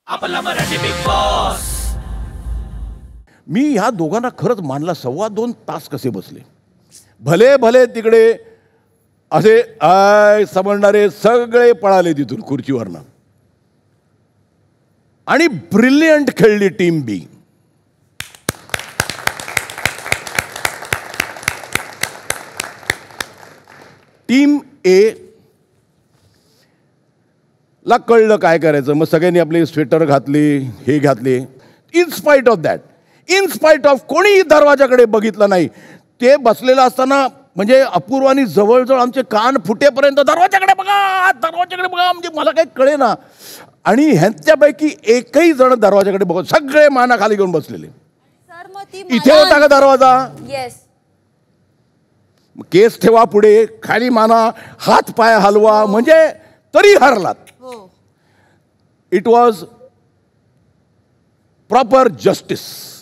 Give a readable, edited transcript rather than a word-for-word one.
आपला Marathi big boss. मी ह्या दोघांना खरंच मानला 2.25 तास कसे बसले. भले भले तिकडे असे आय समजणारे सगळे पळाले तिथून खुर्चीवरनं. आणि ब्रिलियंट खेळली टीम बी. टीम ए ला कळलं काय करायचं. मग सगळ्यांनी आपले स्वेटर घातले, हे घातले. In spite of that, in spite of कोणीही दरवाजाकडे बघितलं नाही. ते बसलेलं असताना म्हणजे अपूर्वानी जवळजवळ आमचे कान फुटेपर्यंत दरवाजाकडे बघा, दरवाजाकडे बघा, म्हणजे मला काही कळे ना. आणि ह्यांच्यापैकी एकही जण दरवाजाकडे बघत, सगळे माना खाली घेऊन बसलेले. इथे होता का दरवाजा? येस. केस ठेवा पुढे, खाली माना, हात पाय हलवा, म्हणजे तरी हरलात. It was proper justice.